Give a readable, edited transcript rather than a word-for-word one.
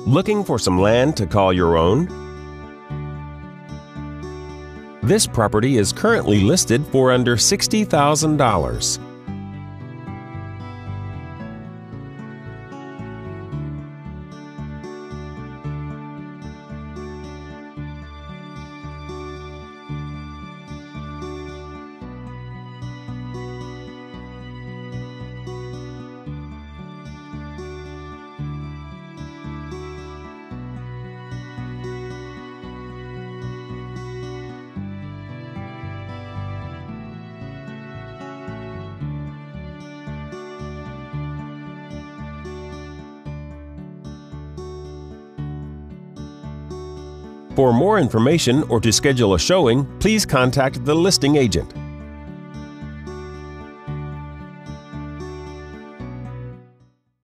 Looking for some land to call your own? This property is currently listed for under $60,000. For more information or to schedule a showing, please contact the listing agent.